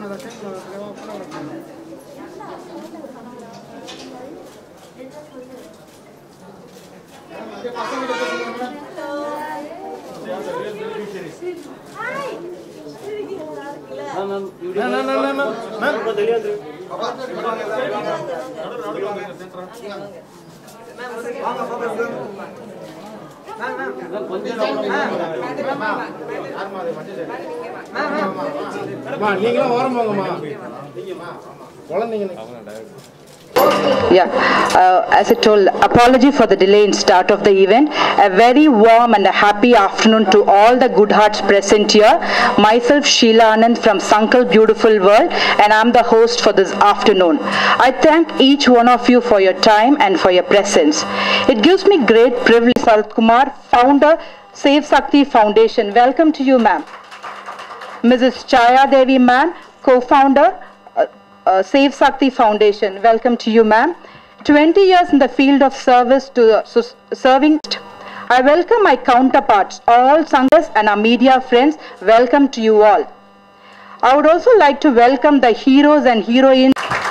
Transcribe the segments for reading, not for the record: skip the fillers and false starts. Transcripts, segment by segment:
Yeah, as I told, apology for the delay in start of the event. A very warm and a happy afternoon to all the good hearts present here. Myself, Sheila Anand from Sankal Beautiful World, and I'm the host for this afternoon. I thank each one of you for your time and for your presence. It gives me great privilege. Sarath Kumar, founder, Save Sakti Foundation. Welcome to you, ma'am. Mrs. Chaya Devi, ma'am, co-founder, Save Sakti Foundation. Welcome to you, ma'am. 20 years in the field of service to serving. I welcome my counterparts, all Sanghas and our media friends. Welcome to you all. I would also like to welcome the heroes and heroines.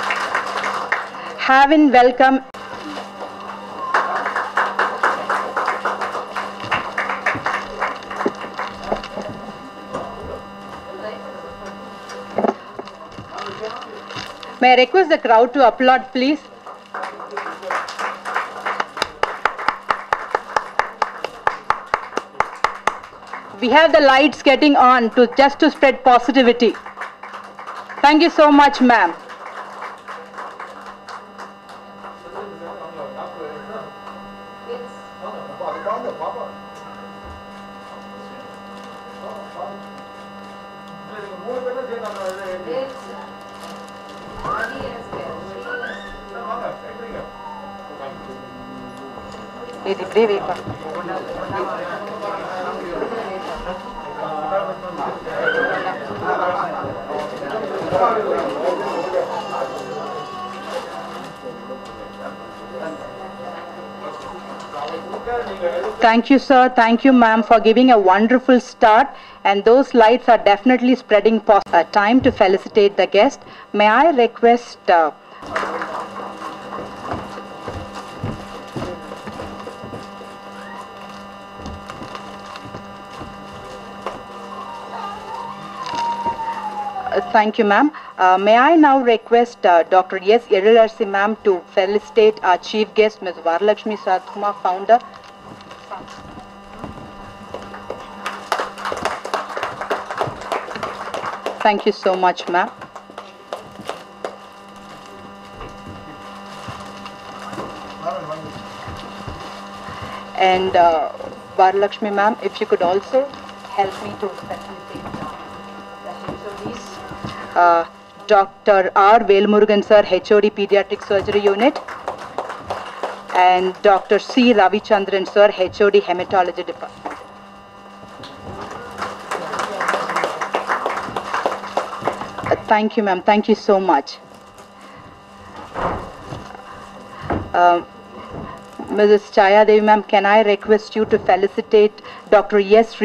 Having welcome. May I request the crowd to applaud, please? We have the lights getting on just to spread positivity. Thank you so much, ma'am. Thank you, sir. Thank you, ma'am, for giving a wonderful start. And those lights are definitely spreading time to felicitate the guest. May I request... Thank you, ma'am. May I now request Dr. S. Erilarsi, ma'am, to felicitate our chief guest, Ms. Varalakshmi Sarath Kumar, founder. Thank you so much, ma'am. And Varalakshmi, ma'am, if you could also help me to facilitate the Dr. R. Velmurugan, sir, HOD Pediatric Surgery Unit, and Dr. C. Ravichandran, sir, HOD Hematology Department. Thank you, ma'am. Thank you so much. Mrs. Chaya Devi, ma'am, can I request you to felicitate Dr. S.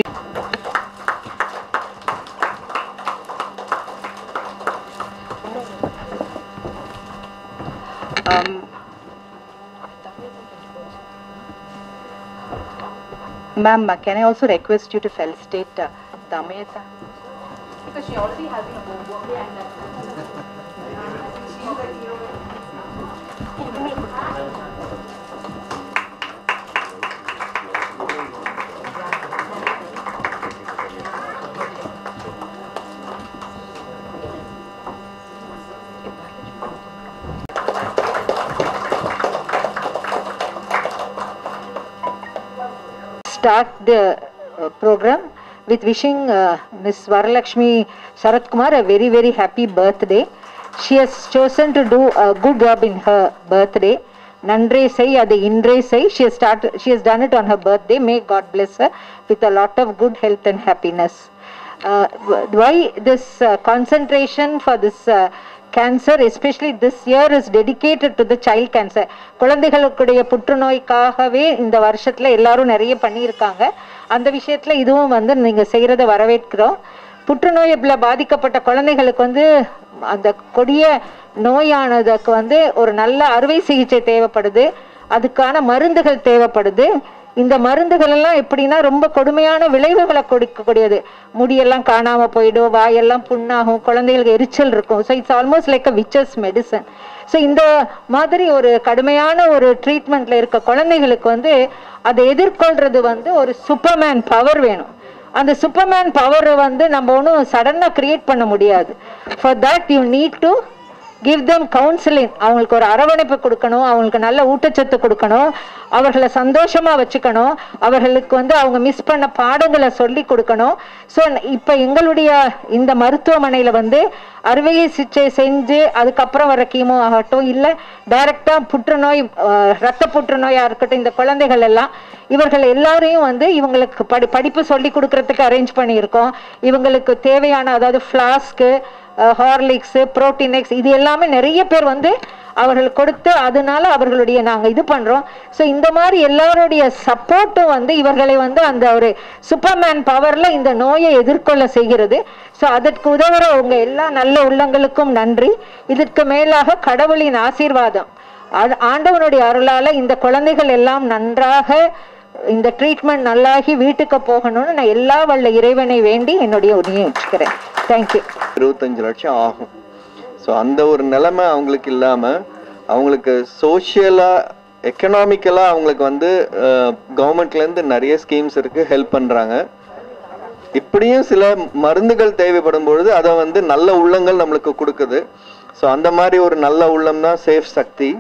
Ma'am, can I also request you to felicitate Damayata? Because she already has a birthday and start the program with wishing Ms. Varalakshmi Sarath Kumar a very, very happy birthday. She has chosen to do a good job in her birthday. Nandre sai adu indre sai. She has done it on her birthday. May God bless her with a lot of good health and happiness. Why this concentration for this cancer, especially this year, is dedicated to the child cancer. குழந்தைகளுடைய புற்றுநோய்க்காகவே இந்த வருஷத்துல எல்லாரும் நிறைய பண்ணியிருக்காங்க. அந்த விஷயத்துல இதுவும் வந்து நீங்க செய்யறத வரவேற்கிறோம். புற்றுநோயில பாதிக்கப்பட்ட குழந்தைகளுக்கு வந்து அந்த கொடிய நோயானதுக்கு வந்து ஒரு நல்ல அறுவை சிகிச்சை தேவைப்படுது, அதுக்கான மருந்துகள் தேவைப்படுது. இந்த மருந்துகள் எல்லாம் எப்படின்னா ரொம்ப கொடுமையான விளைவுகளை கொடுக்கக்கூடியது. முடியெல்லாம் காணாம போயிடும், வாயெல்லாம் புண்ணாகும், குழந்தைகளுக்கு எரிச்சல் இருக்கும். So it's almost like a witch's medicine. ஸோ இந்த மாதிரி ஒரு கடுமையான ஒரு ட்ரீட்மெண்ட்ல இருக்க குழந்தைகளுக்கு வந்து அதை எதிர்கொள்றது வந்து ஒரு சூப்பர்மேன் பவர் வேணும். அந்த சூப்பர்மேன் பவர் வந்து நம்ம ஒன்றும் சடனாக கிரியேட் பண்ண முடியாது. For that you need to give them counselling. அவங்களுக்கு ஒரு அரவணைப்பு கொடுக்கணும், அவங்களுக்கு நல்ல ஊட்டச்சத்து கொடுக்கணும், அவர்களை சந்தோஷமாக வச்சுக்கணும், அவர்களுக்கு வந்து அவங்க மிஸ் பண்ண பாடங்களை சொல்லி கொடுக்கணும். ஸோ இப்போ எங்களுடைய இந்த மருத்துவமனையில் வந்து அறுவை சிகிச்சை செஞ்சு அதுக்கப்புறம் வர கீமோ ஆகட்டும், இல்லை டைரெக்டாக புற்றுநோய், இரத்த புற்றுநோயாக இருக்கட்டும், இந்த குழந்தைகள் எல்லாம் இவர்கள் எல்லாரையும் வந்து இவங்களுக்கு படிப்பு சொல்லி கொடுக்கறதுக்கு அரேஞ்ச் பண்ணியிருக்கோம். இவங்களுக்கு தேவையான அதாவது ஃப்ளாஸ்க்கு, ஹார்லிக்ஸு, புரோட்டீனெக்ஸ், இது எல்லாமே நிறைய பேர் வந்து அவர்கள் கொடுத்து அதனால அவர்களுடைய நாங்கள் இது பண்ணுறோம். ஸோ இந்த மாதிரி எல்லாருடைய சப்போர்ட்டும் வந்து இவர்களை வந்து அந்த ஒரு சூப்பர்மேன் பவரில் இந்த நோயை எதிர்கொள்ள செய்கிறது. ஸோ அதற்கு உதவுற உங்க எல்லா நல்ல உள்ளங்களுக்கும் நன்றி. இதற்கு மேலாக கடவுளின் ஆசீர்வாதம், ஆண்டவனுடைய அருளால் இந்த குழந்தைகள் எல்லாம் நன்றாக இந்த ட்ரீட்மெண்ட் நல்லாகி வீட்டுக்கு போகணும்னு நான் எல்லா வல்ல இறைவனை வேண்டி என்னுடைய உதவியை வச்சுக்கிறேன். தேங்க்யூ. 25 லட்சம் ஆகும். ஸோ அந்த ஒரு நிலைமை அவங்களுக்கு இல்லாமல் அவங்களுக்கு சோஷியலாக எக்கனாமிக்கலாக அவங்களுக்கு வந்து கவர்மெண்ட்லேருந்து நிறைய ஸ்கீம்ஸ் இருக்குது, ஹெல்ப் பண்ணுறாங்க. இப்படியும் சில மருந்துகள் தேவைப்படும் பொழுது அதை வந்து நல்ல உள்ளங்கள் நம்மளுக்கு கொடுக்குது. ஸோ அந்த மாதிரி ஒரு நல்ல உள்ளம் தான் சேஃப் சக்தி.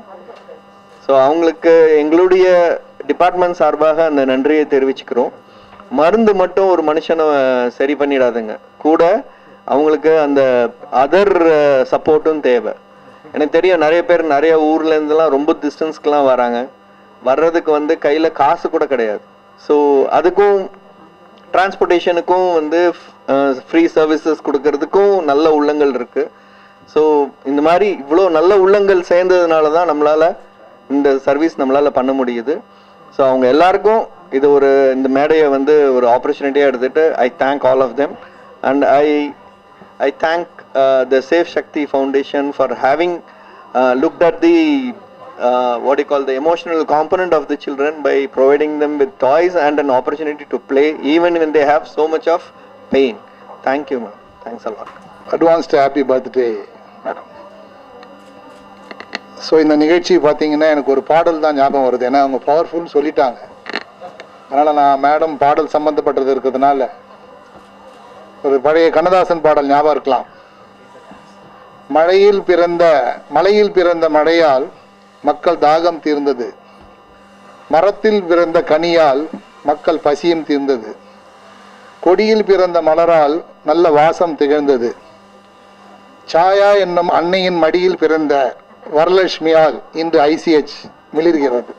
ஸோ அவங்களுக்கு எங்களுடைய டிபார்ட்மெண்ட் சார்பாக அந்த நன்றியை தெரிவிச்சுக்கிறோம். மருந்து மட்டும் ஒரு மனுஷனை சரி பண்ணிடாதுங்க, கூட அவங்களுக்கு அந்த அதர் சப்போர்ட்டும் தேவை. எனக்கு தெரியும் நிறைய பேர் நிறைய ஊர்ல இருந்துலாம் ரொம்ப டிஸ்டன்ஸ்க்கெலாம் வராங்க, வர்றதுக்கு வந்து கையில் காசு கூட கிடையாது. ஸோ அதுக்கும் டிரான்ஸ்போர்ட்டேஷனுக்கும் வந்து ஃப்ரீ சர்வீசஸ் கொடுக்கறதுக்கும் நல்ல உள்ளங்கள் இருக்குது. ஸோ இந்த மாதிரி இவ்வளோ நல்ல உள்ளங்கள் சேர்ந்ததுனால தான் நம்மளால் இந்த சர்வீஸ் நம்மளால் பண்ண முடியுது. ஸோ அவங்க எல்லாருக்கும் இது ஒரு இந்த மேடையை வந்து ஒரு ஆப்பர்ச்சுனிட்டியாக எடுத்துகிட்டு I thank all of them and I thank the Safe Shakti Foundation for having looked at the what you call the emotional component of the children by providing them with toys and an opportunity to play even when they have so much of pain. Thank you, ma'am. Thanks a lot. Advanced happy birthday, madam. So இந்த நிகழ்ச்சி பார்த்தீங்கன்னா எனக்கு ஒரு பாடல் தான் ஞாபகம் வருது. ஏன்னா அவங்க பவர்ஃபுல் சொல்லிட்டாங்க, அதனால் நான் மேடம் பாடல் சம்மந்தப்பட்டது இருக்கிறதுனால ஒரு பழைய கண்ணதாசன் பாடல் ஞாபகம் இருக்கலாம். மலையில் பிறந்த மழையால் மக்கள் தாகம் தீர்ந்தது, மரத்தில் பிறந்த கனியால் மக்கள் பசியும் தீர்ந்தது, கொடியில் பிறந்த மலரால் நல்ல வாசம் திகழ்ந்தது, சாயா என்னும் அன்னையின் மடியில் பிறந்த வரலட்சுமியால் இன்று ICH மிளிர்கிறது.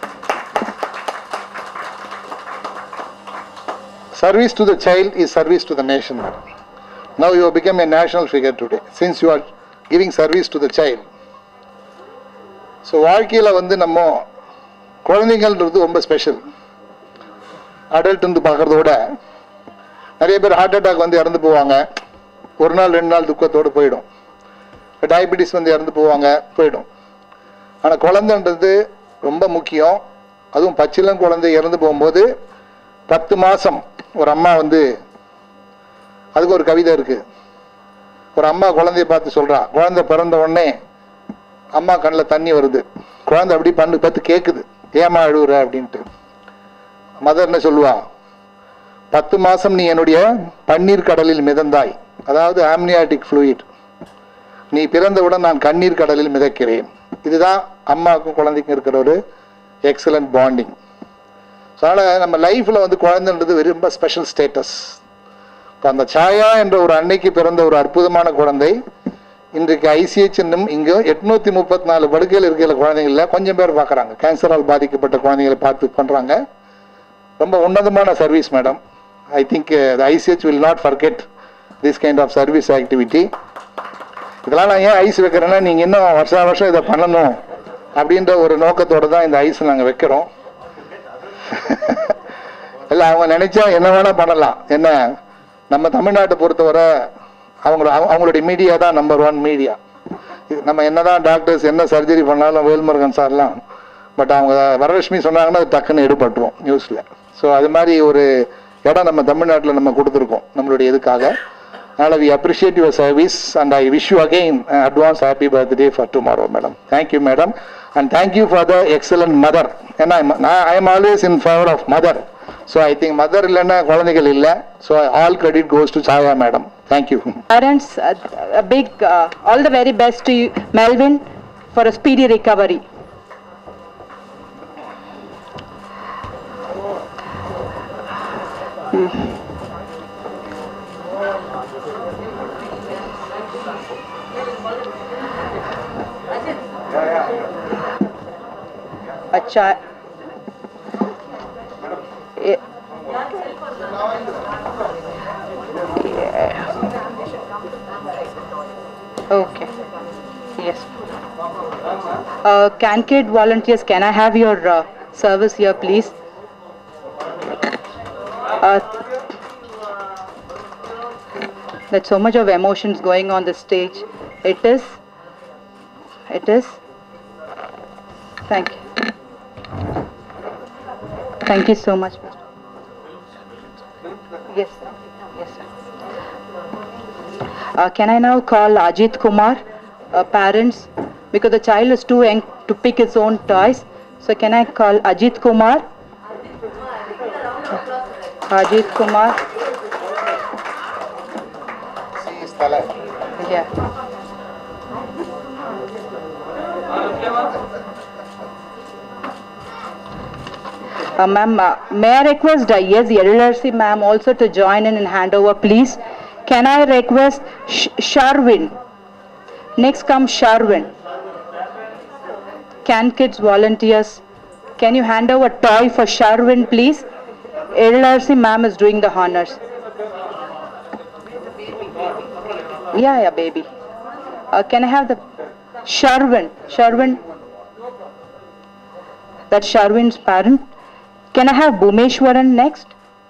Service to the child is service to the nation. Now you have become a national figure today since you are giving service to the child. So வாழ்க்கையில் வந்து நம்ம குழந்தைங்கள்ன்றது ரொம்ப ஸ்பெஷல். அடல்ட் வந்து பார்க்குறதோட நிறைய பேர் ஹார்ட் அட்டாக் வந்து இறந்து போவாங்க, ஒரு நாள் 2 நாள் துக்கத்தோடு போயிடும். டயபெட்டிஸ் வந்து இறந்து போவாங்க, போயிடும். ஆனால் குழந்தைன்றது ரொம்ப முக்கியம். அதுவும் பச்சிளம் குழந்தை இறந்து போகும்போது 10 மாதம் ஒரு அம்மா வந்து, அதுக்கு ஒரு கவிதை இருக்குது. ஒரு அம்மா குழந்தைய பார்த்து சொல்கிறா, குழந்தை பிறந்த உடனே அம்மா கண்ணில் தண்ணி வருது, குழந்தை அப்படி பார்த்து கேட்குது, ஏமா அழுகுற அப்படின்ட்டு. மதர் என்ன சொல்லுவா, 10 மாதம் நீ என்னுடைய பன்னீர் கடலில் மிதந்தாய், அதாவது ஆம்னியாட்டிக் ஃப்ளூயிட், நீ பிறந்தவுடன் நான் கண்ணீர் கடலில் மிதக்கிறேன். இதுதான் அம்மாவுக்கும் குழந்தைக்கும் இருக்கிற ஒரு எக்ஸலண்ட் பாண்டிங். ஸோ அதனால் நம்ம லைஃப்பில் வந்து குழந்தைன்றது ரொம்ப ஸ்பெஷல் ஸ்டேட்டஸ். இப்போ அந்த சாயா என்ற ஒரு அன்னைக்கு பிறந்த ஒரு அற்புதமான குழந்தை இன்றைக்கு ICH இன்னும் இங்கே 834 படுக்கையில் இருக்கிற குழந்தைங்கள கொஞ்சம் பேர் பார்க்குறாங்க. கேன்சரால் பாதிக்கப்பட்ட குழந்தைங்களை பார்த்து பண்ணுறாங்க. ரொம்ப உன்னதமான service madam. I think ICH will not forget this kind of service activity. இதெல்லாம் நான் ஏன் ஐஸ் வைக்கிறேன்னா, நீங்கள் இன்னும் வருஷம் இதை பண்ணணும் அப்படின்ற ஒரு நோக்கத்தோடு தான் இந்த ஐஸ் நாங்கள் வைக்கிறோம். இல்லை அவங்க நினைச்சா என்ன வேணா பண்ணலாம். என்ன நம்ம தமிழ்நாட்டை பொறுத்தவரை அவங்களுடைய மீடியா தான் நம்பர் 1 மீடியா. நம்ம என்னதான் டாக்டர்ஸ் என்ன சர்ஜரி பண்ணாலும் வேல்முருகன் சார்லாம், பட் அவங்க வரலட்சுமி சொன்னாங்கன்னா அது டக்குன்னு எடுபட்டுரும் நியூஸில். ஸோ அது மாதிரி ஒரு இடம் நம்ம தமிழ்நாட்டில் நம்ம கொடுத்துருக்கோம் நம்மளுடைய இதுக்காக. அதனால் we appreciate your service and I wish you again advance happy birthday for tomorrow, madam. Thank you, madam, and thank you for the excellent mother. And I am always in favor of mother. So I think mother illana kulandigal illa, so all credit goes to Chaya madam. Thank you. Parents, a big all the very best to you, Melvin, for a speedy recovery. Acha. Yeah. Okay. Yes. CanKid volunteers, can I have your service here, please? There's so much of emotions going on the stage. It is. Thank you. Thank you so much. Yes, sir. Yes, sir. Can I now call Ajit Kumar, parents, because the child is too young to pick his own toys. So can I call Ajit Kumar? Ajit Kumar. Yeah. Ma'am, may I request yes, the LLRC ma'am also to join in and hand over, please. Can I request Sharwin? Next comes Sharwin. CanKids volunteers, can you hand over a toy for Sharwin, please? LLRC ma'am is doing the honors. Yeah, baby. Can I have the Sharwin? That's Sharwin's parent. Can I have Bhumeshwaran next?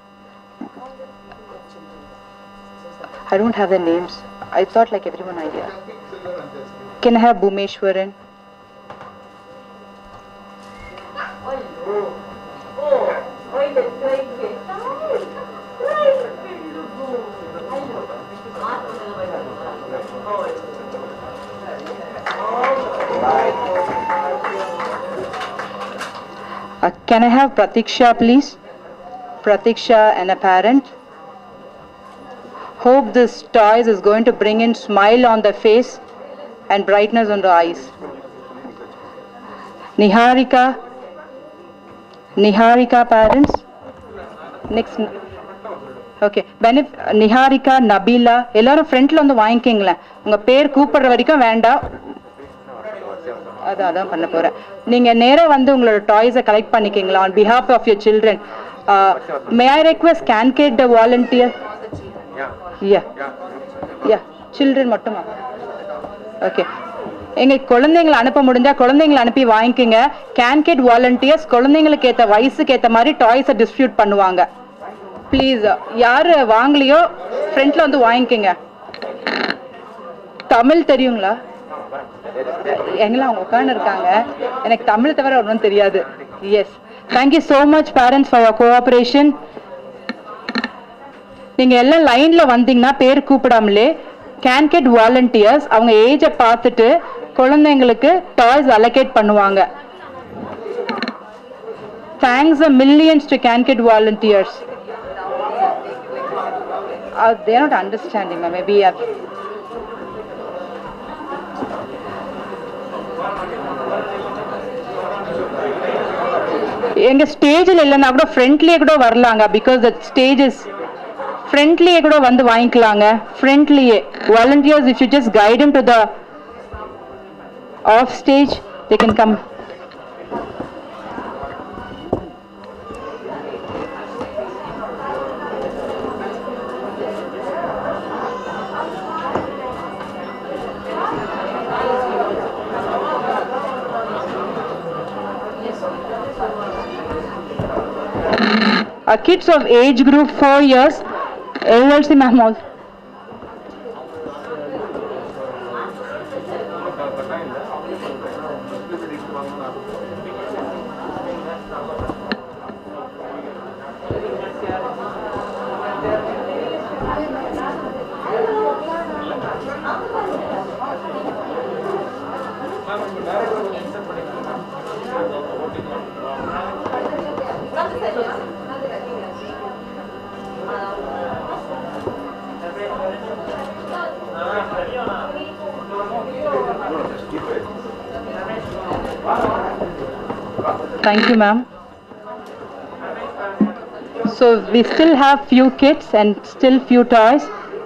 I don't have the names. I thought like everyone idea. Can I have Bhumeshwaran? Can I have Pratiksha, please? Pratiksha and a parent. Hope this toys is going to bring in smile on the face and brightness on the eyes. Niharika parents. Next. Okay. Niharika, Nabila, எல்லாரும் ஃப்ரண்ட்ல வந்து வாங்கிக்கீங்களா? உங்க பேர் கூப்பிடுற வரைக்கும் வேண்டாம். அதான் பண்ண போறேன். நீங்க நேரா வந்து உங்களோட டாய்ஸை கலெக்ட் பண்ணிக்கீங்களா on behalf of your children. May I request CanKid the volunteer? Yeah. Children மட்டுமா? Okay. எங்க குழந்தைங்களை அனுப்ப முடிஞ்சா குழந்தைங்களை அனுப்பி வாங்கிக்கங்க. CanKid volunteers குழந்தைங்களுக்கு ஏத்த வயசுக்கு ஏத்த மாதிரி டாய்ஸை டிஸ்ட்ரிபியூட் பண்ணுவாங்க. ப்ளீஸ் யாரு வாங்கலையோ ஃப்ரண்ட்ல வந்து வாங்கிக்கங்க. தமிழ் தெரியுங்களா? எங்கெல்லாம் அவங்க உட்கார்ந்து இருக்காங்க. எனக்கு தமிழ் தவிர ஒன்றும் தெரியாது. Yes, thank you so much parents for your cooperation. நீங்க எல்லாம் லைன்ல வந்தீங்கன்னா பேர் கூப்பிடாமலே CanKid வாலண்டியர்ஸ் அவங்க ஏஜை பார்த்துட்டு குழந்தைங்களுக்கு டாய்ஸ் அலோகேட் பண்ணுவாங்க. Thanks a millions to CanKid volunteers. They are not understanding, maybe எங்க ஸ்டேஜில் இல்லைன்னா கூட ஃப்ரண்ட்லியே கூட வரலாங்க. பிகாஸ் த ஸ்டேஜ் இஸ் ஃப்ரண்ட்லியே கூட வந்து வாங்கிக்கலாங்க. ஃப்ரண்ட்லியே volunteers if you just guide them to the off stage they can come. Kids of age group 4 years, ALC ma'am also. Thank you, ma'am. So we still have few kits and still few toys.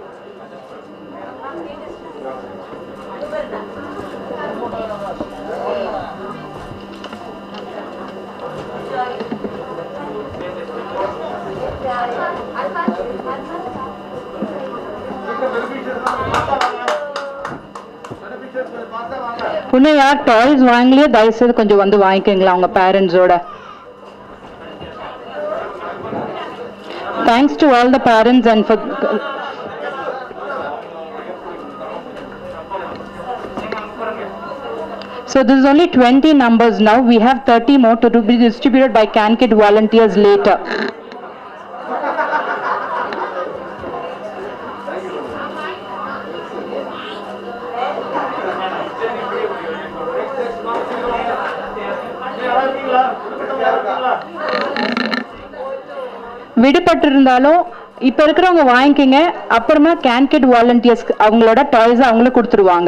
இன்னும் யார் toys வாங்கலையே தயவுசெய்து கொஞ்சம் வந்து வாங்கிக்கங்களா உங்க பேரண்ட்ஸோட. Thanks to all the parents and for so this is only 20 numbers now. We have 30 more to be distributed by CanKid volunteers later. விடுபட்டிருந்தாலும் இப்ப இருக்கிறவங்க வாங்கிக்கங்க. அப்புறமா CanKid வாலண்டியர்ஸ் அவங்களோட டாய்ஸ் அவங்களுக்கு கொடுத்துருவாங்க.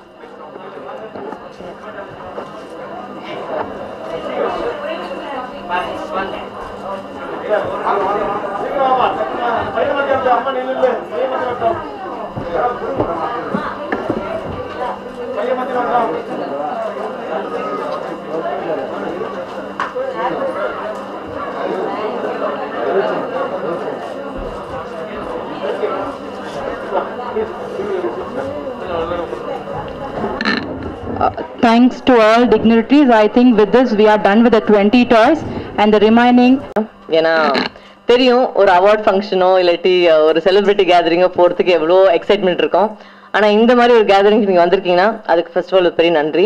Thanks to all dignitaries. I think with this we are done with the 20 toys and the remaining. ஏன்னா தெரியும் ஒரு அவார்ட் ஃபங்க்ஷனோ இல்லாட்டி ஒரு செலிபிரிட்டி கேதரிங்கோ போகிறதுக்கு எவ்வளோ எக்ஸைட்மெண்ட் இருக்கும். ஆனால் இந்த மாதிரி ஒரு கேதரிங்க்கு நீங்கள் வந்திருக்கீங்கன்னா அதுக்கு ஃபர்ஸ்ட் ஆஃப் ஆல் பெரிய நன்றி.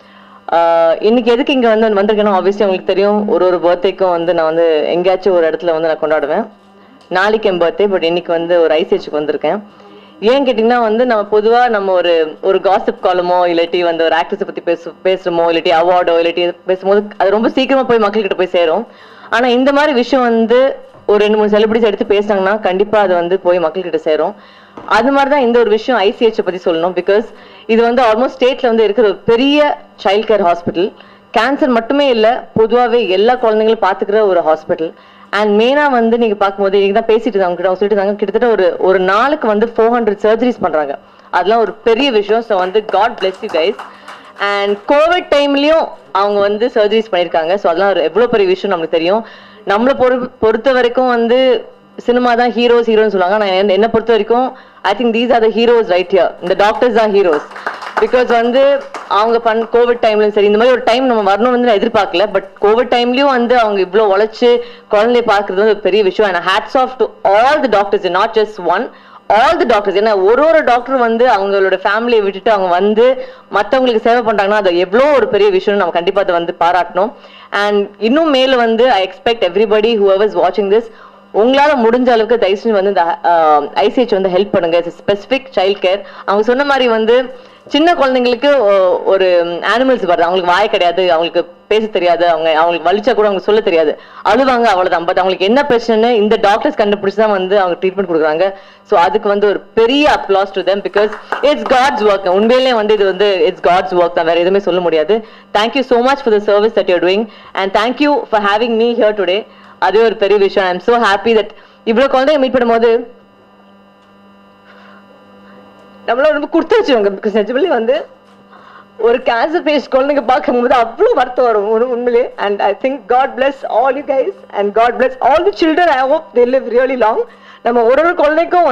இன்னைக்கு எதுக்கு இங்கே வந்திருக்கேன்னா ஆப்வியஸ்லி உங்களுக்கு தெரியும் ஒரு பர்த்டேக்கும் நான் எங்கேயாச்சும் ஒரு இடத்துல நான் கொண்டாடுவேன். நாளைக்கு என் பர்த்டே, பட் இன்னைக்கு ஒரு ஐசிஹெச்சுக்கு வந்திருக்கேன். ஏன் கேட்டிங்கன்னா நம்ம பொதுவாக நம்ம ஒரு காசிப் காலமோ இல்லாட்டி ஒரு ஆக்ட்ரஸை பற்றி பேசுகிறோமோ இல்லாட்டி அவார்டோ இல்லாட்டி பேசும்போது அது ரொம்ப சீக்கிரமாக போய் மக்கள்கிட்ட போய் சேரும். ஆனால் இந்த மாதிரி விஷயம் ஒரு 2-3 செலிபிரிட்டிஸ் எடுத்து பேசினாங்கன்னா கண்டிப்பாக அது போய் மக்கள்கிட்ட சேரும். அது மாதிரி தான் இந்த ஒரு விஷயம் ஐசிஹெச்சை பற்றி சொல்லணும். பிகாஸ் இது ஆல்மோஸ்ட் ஸ்டேட்டில் இருக்கிற ஒரு பெரிய சைல்ட் கேர் ஹாஸ்பிட்டல். கேன்சர் மட்டுமே இல்லை, பொதுவாகவே எல்லா குழந்தைங்களும் பார்த்துக்கிற ஒரு ஹாஸ்பிட்டல். அண்ட் மெயினாக நீங்கள் பார்க்கும்போது இன்னைக்கு தான் பேசிட்டு இருந்தாங்க கிட்ட சொல்லிட்டு இருந்தாங்க கிட்டத்தட்ட ஒரு நாளுக்கு 400 சர்ஜரிஸ் பண்ணுறாங்க. அதெல்லாம் ஒரு பெரிய விஷயம். So God bless you guys. And covid டைம்லையும் அவங்க சர்ஜரிஸ் பண்ணியிருக்காங்க. ஸோ அதெல்லாம் எவ்வளோ பெரிய விஷயம் நம்மளுக்கு தெரியும். நம்மளை பொறுத்த வரைக்கும் சினிமா தான் ஹீரோன்னு சொல்லுவாங்க. ஆனால் என்னை பொறுத்த வரைக்கும் I think these are the heroes right here. இந்த டாக்டர்ஸ் தான் ஹீரோஸ். பிகாஸ் அவங்க கோவிட் டைம்லயும் சரி இந்த மாதிரி ஒரு டைம் நம்ம வரணும்னு நான் எதிர்பார்க்கல. பட் கோவிட் டைம்லயும் அவங்க இவ்வளோ உழைச்சு குழந்தைய பார்க்கறது ஒரு பெரிய விஷயம். And hats off to all the doctors, not just one, all the doctors. ஏன்னா ஒரு டாக்டர் அவங்களோட ஃபேமிலியை விட்டுட்டு அவங்க மற்றவங்களுக்கு சேவை பண்றாங்கன்னா அது எவ்வளோ ஒரு பெரிய விஷயம். நம்ம கண்டிப்பா அதை பாராட்டணும். அண்ட் இன்னும் மேல I expect everybody whoever is watching this, உங்களால முடிஞ்ச அளவுக்கு தயவு செஞ்சு இந்த ஐசிஹெச் ஹெல்ப் பண்ணுங்க. Specific child care. அவங்க சொன்ன மாதிரி சின்ன குழந்தைங்களுக்கு ஒரு அனிமல்ஸ் வருது, அவங்களுக்கு வாய் கிடையாது, அவங்களுக்கு பேச தெரியாது, அவங்களுக்கு வலிச்சா கூட அவங்களுக்கு சொல்ல தெரியாது, அழுவாங்க, அவ்வளவுதான். பட் அவங்களுக்கு என்ன பிரச்சனை இந்த டாக்டர்ஸ் கண்டுபிடிச்சு தான் அவங்க ட்ரீட்மெண்ட் கொடுக்குறாங்க. ஸோ அதுக்கு ஒரு பெரிய applause to them. Because it's God's work. உண்மையிலேயே இது இட்ஸ் காட்ஸ் ஒர்க் தான், வேற எதுவுமே சொல்ல முடியாது. Thank you so much for the service that you're doing and thank you for having me here today. அதே ஒரு பெரிய விஷயம். I am so happy that இவ்வளவு குழந்தைங்க மீட் பண்ணும்போது நம்மள ரொம்ப கொடுத்து வச்சுருவாங்க. பிகாஸ் நிஜமலி ஒரு கேன்சர் பேஷண்ட் குழந்தைங்க பார்க்கும்போது அவ்வளோ வருத்தம் வரும் உண்மையிலே. And I think God bless all you guys and God bless all the children. I hope they live really long. நம்ம ஒரு குழந்தைக்கும்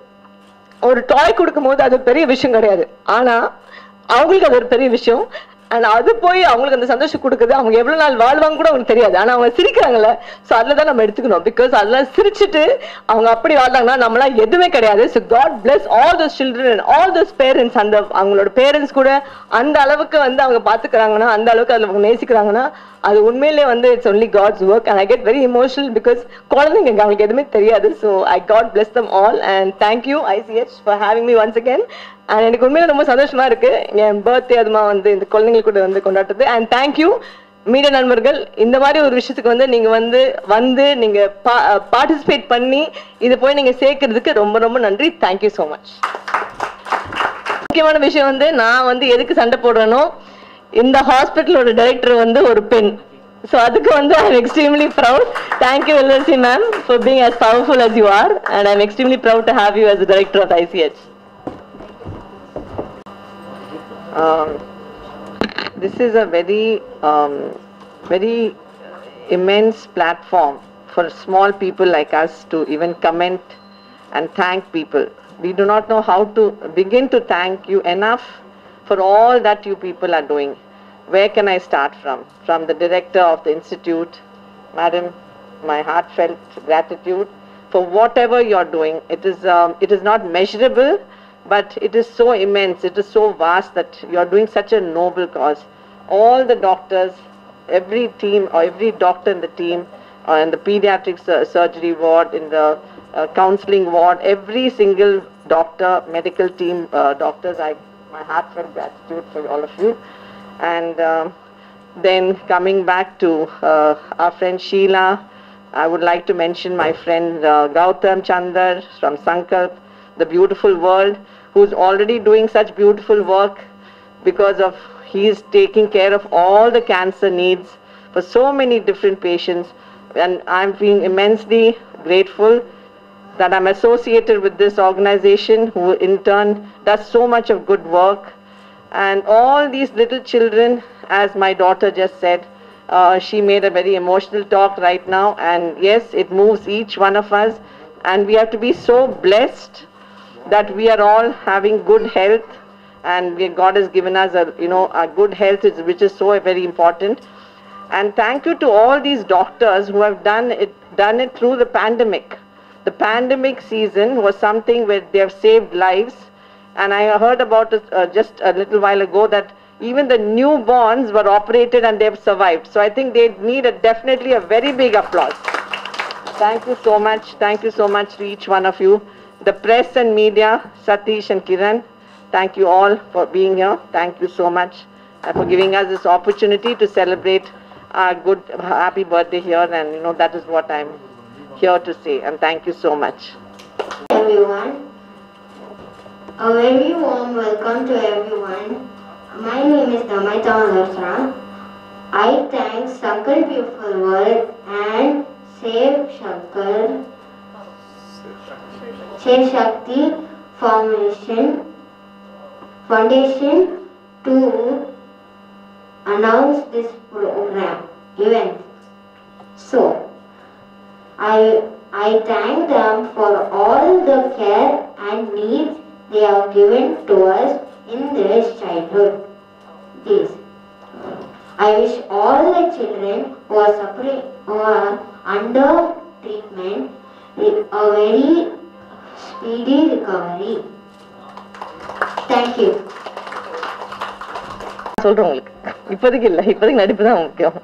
ஒரு டாய் கொடுக்கும் போது அது பெரிய விஷயம் கிடையாது, ஆனா அவங்களுக்கு அது ஒரு பெரிய விஷயம். அண்ட் அது போய் அவங்களுக்கு அந்த சந்தோஷம் கொடுக்குது. அவங்க எவ்வளவு நாள் வாழ்வாங்க கூட அவங்களுக்கு தெரியாது, ஆனா அவங்க சிரிக்கிறாங்கல்ல, ஸோ அதில் தான் நம்ம எடுத்துக்கணும். பிகாஸ் அதெல்லாம் சிரிச்சுட்டு அவங்க அப்படி வாழ்ந்தாங்கன்னா நம்மளாம் எதுவுமே கிடையாது. So God bless all those children and all those parents. அந்த அவங்களோட பேரண்ட்ஸ் கூட அந்த அளவுக்கு வந்து அவங்க பார்த்துக்கிறாங்கன்னா, அந்த அளவுக்கு அதில் அவங்க நேசிக்கிறாங்கன்னா, அது உண்மையிலே வந்து it's only God's work. And I get very emotional because குழந்தைங்க அவங்களுக்கு எதுவுமே தெரியாது. So I God bless them all and thank you ICH for having me once again. அண்ட் எனக்கு உண்மையில ரொம்ப சந்தோஷமா இருக்கு என் பர்த்டே அதுமா வந்து இந்த குழந்தைங்க கூட வந்து கொண்டாடுறது. அண்ட் தேங்க்யூ மீடியா நண்பர்கள், இந்த மாதிரி ஒரு விஷயத்துக்கு வந்து நீங்க வந்து நீங்க பார்ட்டிசிபேட் பண்ணி இதை போய் நீங்க சேர்க்கறதுக்கு ரொம்ப ரொம்ப நன்றி. Thank you so much. முக்கியமான விஷயம் வந்து நான் வந்து எதுக்கு சண்டை போடுறேனோ, இந்த ஹாஸ்பிட்டலோட டைரக்டர் வந்து ஒரு பெண். ஸோ அதுக்கு வந்து I am extremely proud. Thank you LLC ma'am for being as powerful as you are, and I am extremely proud to have you as the director of ICH. This is a very immense platform for small people like us to even comment and thank people. We do not know how to begin to thank you enough for all that you people are doing. Where can I start from? From the director of the institute, madam, my heartfelt gratitude for whatever you are doing. It is not measurable, but it is so immense, it is so vast that you are doing such a noble cause. All the doctors, every team or every doctor in the team, in the pediatric surgery ward, in the counseling ward, every single doctor, medical team, doctors, my heartfelt gratitude for all of you. And then coming back to our friend Sheila, I would like to mention my friend Gautam Chandar from Sankalp, the beautiful world, who's already doing such beautiful work because of he is taking care of all the cancer needs for so many different patients. And I'm being immensely grateful that I'm associated with this organization, who in turn does so much of good work. And all these little children, as my daughter just said, she made a very emotional talk right now, and yes, it moves each one of us, and we have to be so blessed that we are all having good health, and God has given us a good health, which is so very important. And thank you to all these doctors who have done it through the pandemic. The pandemic season was something where they have saved lives, and I heard about it just a little while ago that even the newborns were operated and they have survived. So I think they need definitely a very big applause. Thank you so much. Thank you so much to each one of you. The press and media, Satish and Kiran, thank you all for being here. Thank you so much for giving us this opportunity to celebrate our good, happy birthday here. And that is what I'm here to say. And thank you so much. Everyone, a very warm welcome to everyone. My name is Damaita Malhotra. I thank Sankalp Beautiful World and Save Shakti Foundation to announce this event. So, I thank them for all the care and needs they have given to us in their childhood days. I wish all the children who are under treatment a very speedy recovery. Thank you. சொல்றேன் உங்களுக்கு இப்போதைக்கு இல்ல, இப்போதைக்கு நடிப்பு தான் முக்கியம்.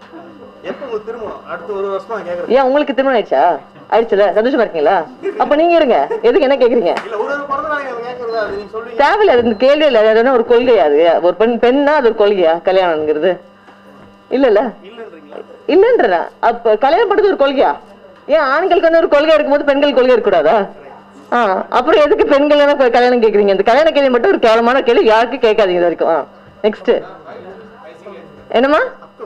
ஏன் உங்களுக்கு திருமணம் ஆயிடுச்சா? ஆயிடுச்சுல, சந்தோஷமா இருக்கீங்களா? அப்ப நீங்க இருங்க, எதுக்கு என்ன கேக்குறீங்க? தேவையில்ல, அது கேள்வி இல்ல. அது ஒரு கொள்கையா? அது ஒரு பெண்ணா அது ஒரு கொள்கையா கல்யாணம்ங்கிறது? இல்ல இல்லன்றா. அப்ப கல்யாணம் பண்றது ஒரு கொள்கையா? ஏன் ஆண்களுக்கு வந்து ஒரு கொள்கை இருக்கும்போது பெண்கள் கொள்கை இருக்கக்கூடாதா? அப்புறம் எதுக்கு பெண்கள் கல்யாணம் கேக்குறீங்க? இந்த கல்யாண கேள்வி மட்டும் ஒரு கேவலமான கேள்வி, யாருக்கும் கேட்காதீங்க இது வரைக்கும். நெக்ஸ்ட் என்னமா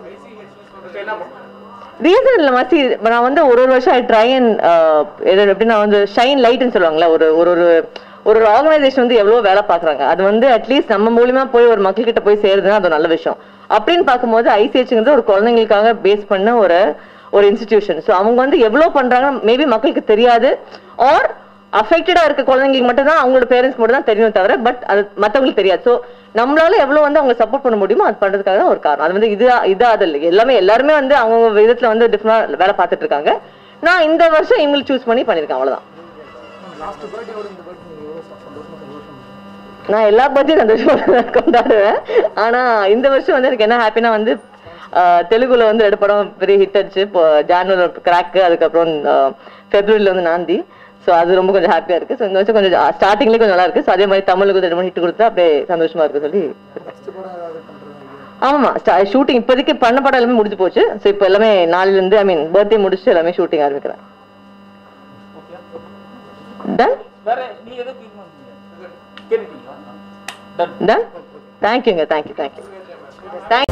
ரீசன் இல்ல மஸ்தி. நான் வந்து ஒரு வருஷம் ட்ரை அண்ட் எப்படின்னா வந்து ஷைன் லைட்னு சொல்லுவாங்களா, ஒரு ஆர்கனைசேஷன் வந்து எவ்வளவு வேலை பாக்குறாங்க. அது வந்து அட்லீஸ்ட் நம்ம மூலியமா போய் ஒரு மக்கள் கிட்ட போய் சேருதுன்னா அது நல்ல விஷயம். அப்படின்னு பார்க்கும்போது ICHங்கிறது ஒரு குழந்தைங்களுக்காக பேஸ் பண்ண ஒரு இன்ஸ்டிடியூஷன். ஸோ அவங்க வந்து எவ்வளவு பண்றாங்க மேபி மக்களுக்கு தெரியாது, ஆர் அஃபெக்டடா இருக்க குழந்தைங்களுக்கு மட்டும் தான் அவங்களோட பேரண்ட்ஸ்க்கு மட்டும் தான் தெரியும் தவிர பட் அது மற்றவங்களுக்கு தெரியாது. ஸோ நம்மளால எவ்வளவு வந்து அவங்க சப்போர்ட் பண்ண முடியுமோ அது பண்றதுக்காக தான் ஒரு காரணம். அது வந்து இதா அது இல்லை, எல்லாருமே வந்து அவங்க விதத்துல வந்து டிஃப்ரெண்டா வேலை பார்த்துட்டு இருக்காங்க. நான் இந்த வருஷம் இவங்களுக்கு சூஸ் பண்ணி பண்ணிருக்கேன், அவ்வளவுதான். நான் எல்லா பர்த்டே சந்தோஷமா கொண்டாடுவேன். ஆனா இந்த வருஷம் வந்து எனக்கு என்ன ஹாப்பினா வந்து தெலுங்குல வந்து 2 படம் பெரிய ஹிட் அடிச்சு. இப்போ ஜான்வரி கிராக்கு, அதுக்கப்புறம் பிப்ரவரியில வந்து நாந்தி. ஸோ அது ரொம்ப கொஞ்சம் ஹாப்பியா இருக்கு. ஸோ இந்த வருஷம் கொஞ்சம் ஸ்டார்டிங்லேயே கொஞ்சம் நல்லா இருக்கு. ஸோ அதே மாதிரி தமிழுக்கு 2 3 ஹிட் கொடுத்தா அப்படியே சந்தோஷமா இருக்கு சொல்லி. ஆமா, ஷூட்டிங் இப்போதைக்கு பண்ண படம் எல்லாமே முடிஞ்சு போச்சு. ஸோ இப்போ எல்லாமே நாளிலிருந்து ஐ மீன் பர்த்டே முடிச்சு எல்லாமே ஷூட்டிங் ஆரம்பிக்கிறேன். டன் டன் தேங்க்யூங்க, தேங்க்யூ.